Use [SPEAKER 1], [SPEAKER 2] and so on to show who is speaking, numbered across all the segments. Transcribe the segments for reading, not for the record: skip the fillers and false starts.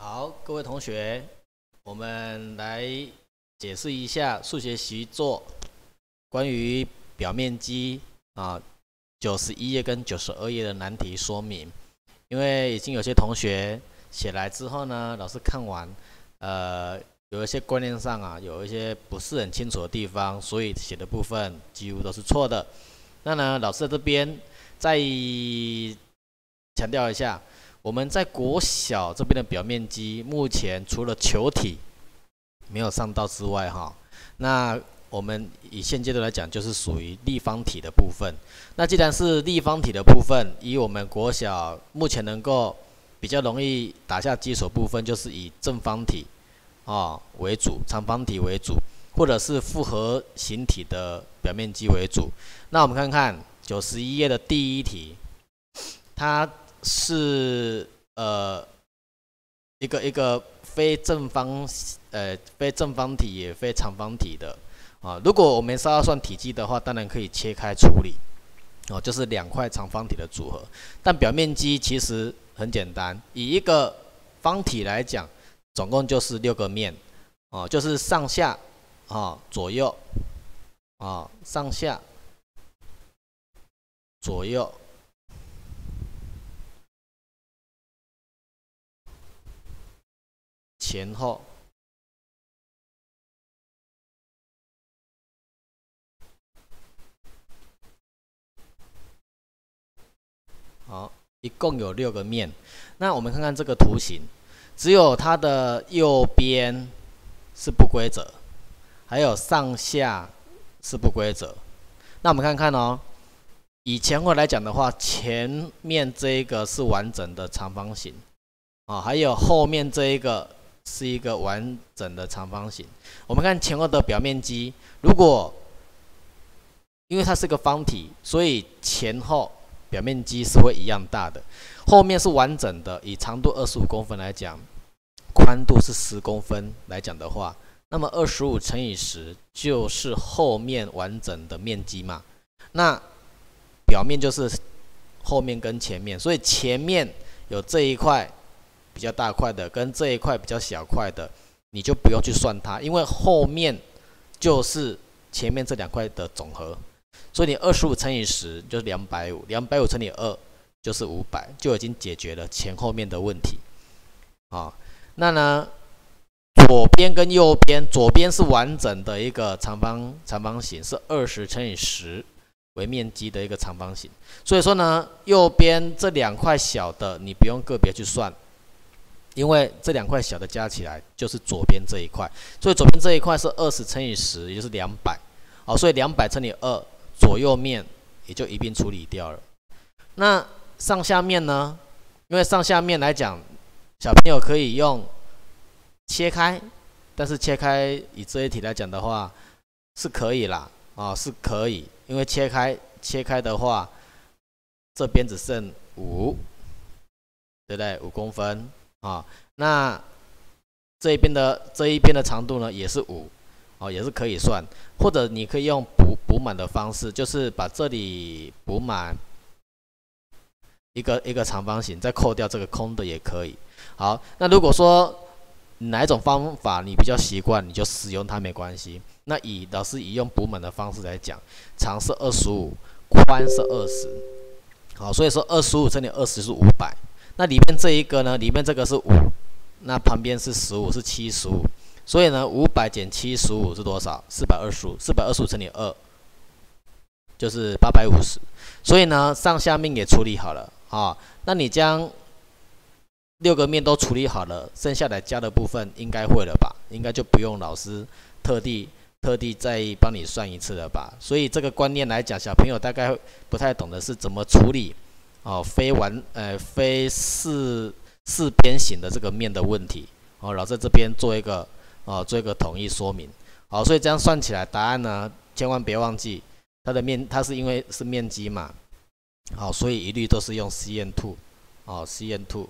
[SPEAKER 1] 好，各位同学，我们来解释一下数学习作关于表面积91页跟92页的难题说明。因为已经有些同学写来之后呢，老师看完，有一些观念上有一些不是很清楚的地方，所以写的部分几乎都是错的。那呢，老师在这边再强调一下。我们在国小这边的表面积，目前除了球体没有上到之外，那我们以现阶段来讲，就是属于立方体的部分。那既然是立方体的部分，以我们国小目前能够比较容易打下基础部分，就是以正方体为主，长方体为主，或者是复合形体的表面积为主。那我们看看91页的第一题，它是一个非正方体也非长方体的如果我们是要算体积的话，当然可以切开处理就是2块长方体的组合。但表面积其实很简单，以一个方体来讲，总共就是6个面就是上下左右上下左右。前后，好，一共有6个面。那我们看看这个图形，只有它的右边是不规则，还有上下是不规则。那我们看看以前后来讲的话，前面这一个是完整的长方形还有后面这一个是一个完整的长方形。我们看前后的表面积，如果因为它是个方体，所以前后表面积是会一样大的。后面是完整的，以长度25公分来讲，宽度是10公分来讲的话，那么25乘以10就是后面完整的面积嘛。那表面就是后面跟前面，所以前面有这一块比较大块的跟这一块比较小块的，你就不用去算它，因为后面就是前面这2块的总和，所以你25乘以10就是250，250乘以2就是500，就已经解决了前后面的问题那呢，左边跟右边，左边是完整的一个长方形，是20乘以10为面积的一个长方形，所以说呢，右边这2块小的你不用个别去算。因为这2块小的加起来就是左边这一块，所以左边这一块是20乘以10，也就是200所以200乘以2，左右面也就一并处理掉了。那上下面呢？因为上下面来讲，小朋友可以用切开，但是切开以这一题来讲的话是可以啦是可以，因为切开的话，这边只剩5，对不对？5公分。那这一边的长度呢，也是5也是可以算，或者你可以用补满的方式，就是把这里补满一个长方形，再扣掉这个空的也可以。好，那如果说哪一种方法你比较习惯，你就使用它没关系。那老师以用补满的方式来讲，长是25，宽是20，好，所以说25乘以20是500。那里面这一个呢？里面这个是5，那旁边是15，是75。所以呢，500减75是多少？425，425乘以2就是850。所以呢，上下面也处理好了那你将6个面都处理好了，剩下来加的部分应该会了吧？应该就不用老师特地再帮你算一次了吧？所以这个观念来讲，小朋友大概不太懂的是怎么处理非四边形的这个面的问题老师这边做一个统一说明所以这样算起来，答案呢千万别忘记它是因为是面积嘛所以一律都是用 cn2 cn2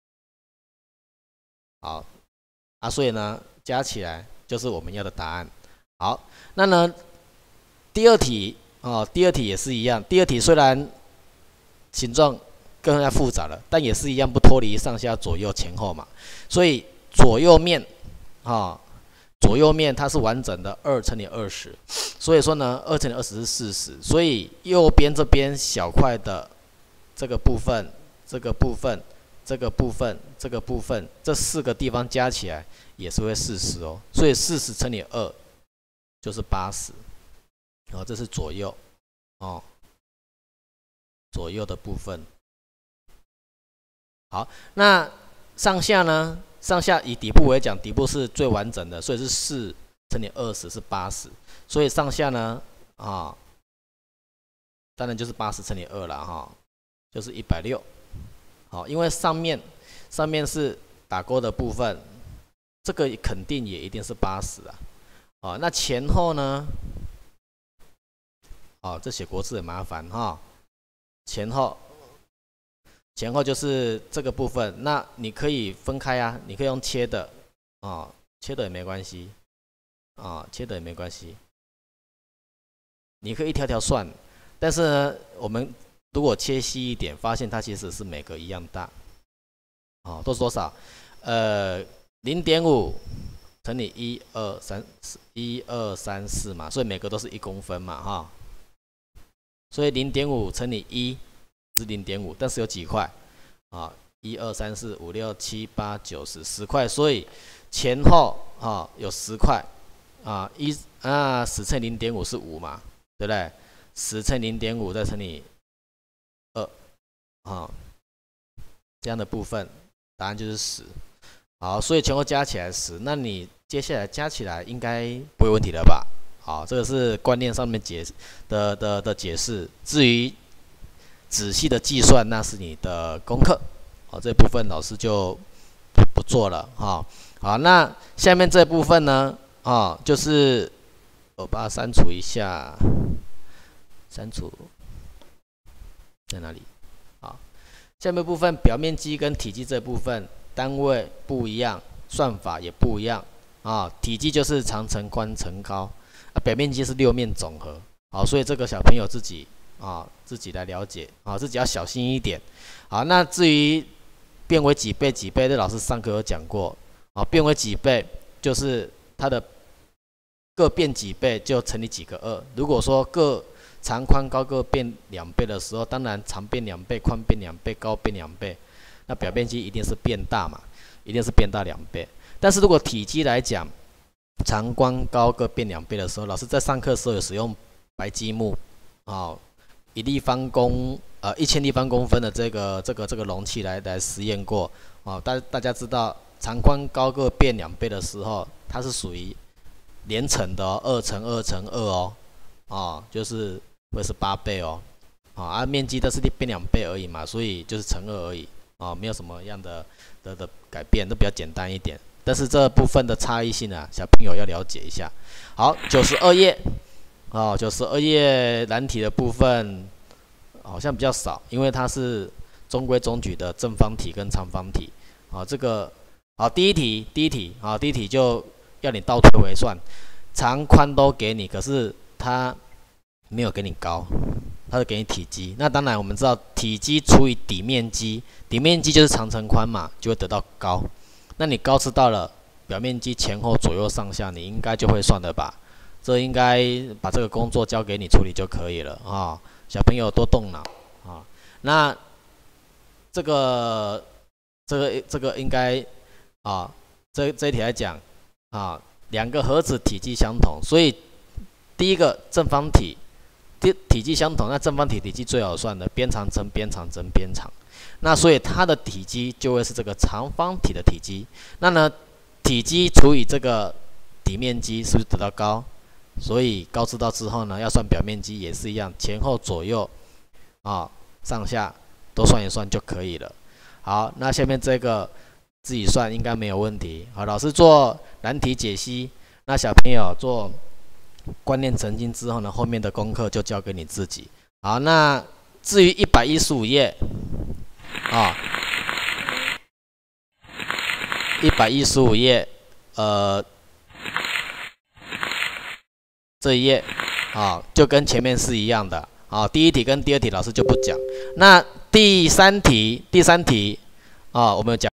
[SPEAKER 1] 所以呢加起来就是我们要的答案。好，那呢第二题也是一样，第二题虽然形状更加复杂了，但也是一样不脱离上下左右前后嘛。所以左右面左右面它是完整的2乘以20，所以说呢2乘以20是40，所以右边这边小块的这个部分、这个部分、这个部分、这个部分，这4个地方加起来也是会40哦。所以40乘以2就是80，这是左右左右的部分。好，那上下呢？上下以底部为讲，底部是最完整的，所以是4乘以20是80，所以上下呢当然就是80乘以2了就是160。好，因为上面是打勾的部分，这个肯定也一定是80啊。那前后呢？这写国字很麻烦前后就是这个部分，那你可以分开啊，你可以用切的切的也没关系切的也没关系，你可以一条条算，但是呢，我们如果切细一点，发现它其实是每个一样大都是多少？0.5乘以1、2、3、4嘛，所以每个都是1公分嘛所以0.5乘以1是0.5，但是有几块1、2、3、4、5、6、7、8、9、10块，所以前后有10块10乘以0.5是5嘛，对不对？10乘以0.5再乘以2这样的部分答案就是10。好，所以前后加起来10，那你接下来加起来应该不会有问题了吧？好，这个是观念上面的解释。至于仔细的计算，那是你的功课。这部分老师就不做了好，那下面这部分呢就是我把它删除一下，删除在哪里？下面部分表面积跟体积这部分单位不一样，算法也不一样体积就是长乘宽乘高表面积是6面总和所以这个小朋友自己来了解自己要小心一点。好，那至于变为几倍，这老师上课有讲过变为几倍就是它的各变几倍就乘以几个2。如果说各长宽高各变2倍的时候，当然长变2倍，宽变2倍，高变2倍，那表面积一定是变大嘛，一定是变大2倍。但是如果体积来讲，长宽高各变2倍的时候，老师在上课的时候有使用白积木1000立方公分的这个容器来实验过大家知道长宽高各变2倍的时候，它是属于连乘的2乘2乘2就是会是8倍面积都是变2倍而已嘛，所以就是乘2而已没有什么样的改变，都比较简单一点。但是这部分的差异性小朋友要了解一下。好，92页92页难题的部分好像比较少，因为它是中规中矩的正方体跟长方体这个第一题就要你倒推回算，长宽都给你，可是它没有给你高，它是给你体积。那当然我们知道体积除以底面积，底面积就是长乘宽嘛，就会得到高。那你高知道了，表面积前后左右上下你应该就会算了吧？这应该把这个工作交给你处理就可以了小朋友多动脑那这个应该这一题来讲两个盒子体积相同，所以第一个正方体体积相同，那正方体体积最好算的，边长乘边长乘边长。那所以它的体积就会是这个长方体的体积。那呢，体积除以这个底面积，是不是得到高？所以高知道之后呢，要算表面积也是一样，前后左右上下都算一算就可以了。好，那下面这个自己算应该没有问题。好，老师做难题解析，那小朋友做观念澄清之后呢，后面的功课就交给你自己。好，那至于115页115页这一页就跟前面是一样的好，第一题跟第二题老师就不讲。那第三题啊，我们有讲。